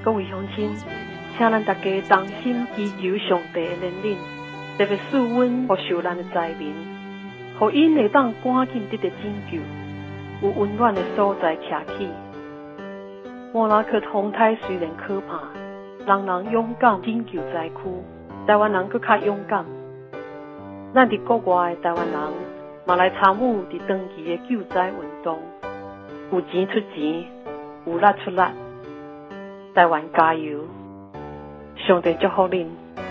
各位乡亲，请咱大家同心祈求上帝的怜悯，特别赐阮和受难的灾民，互因会当赶紧得到拯救，有温暖的所在徛起。莫拉克风台虽然可怕，人人勇敢拯救灾区，台湾人搁较勇敢。咱伫国外的台湾人嘛来参与伫长期的救灾运动，有钱出钱，有力出力。台湾加油！上帝祝福恁。